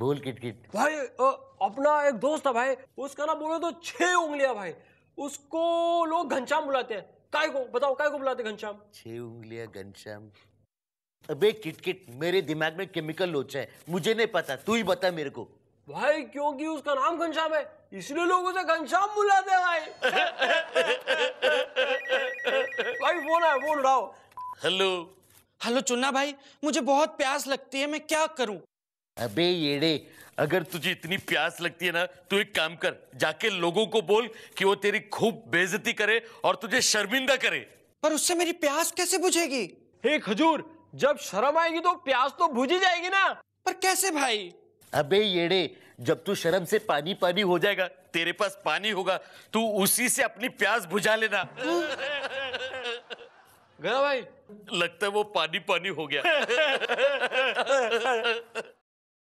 बोल किट-किट। भाई अपना एक दोस्त है भाई, उसका ना बोले तो 6 उंगलियां भाई, उसको लोग घनश्याम बुलाते हैं। काय को बताओ, काय को बुलाते घनश्याम? 6 उंगलियां घनश्याम। अबे किट-किट, मेरे दिमाग में केमिकल लोचा है, मुझे नहीं पता, तू ही बता मेरे को। भाई क्योंकि उसका नाम घनश्याम है, इसलिए लोग उसे घनश्याम बुलाते हैं भाई। भाई फोन है, फोन उठाओ। हेलो। हेलो चुन्ना भाई, मुझे बहुत प्यास लगती है, मैं क्या करूं? अबे येड़े, अगर तुझे इतनी प्यास लगती है ना, तो एक काम कर, जाके लोगों को बोल कि वो तेरी खूब बेइज्जती करे और तुझे शर्मिंदा करे। पर उससे मेरी प्यास कैसे बुझेगी? हे खजूर, जब शर्म आएगी तो प्यास तो बुझ ही जाएगी ना। पर कैसे भाई? अबे येड़े, जब तू शर्म से पानी पानी हो जाएगा, तेरे पास पानी होगा, तू उसी से अपनी प्यास बुझा लेना। गया भाई? लगता है वो पानी पानी हो गया।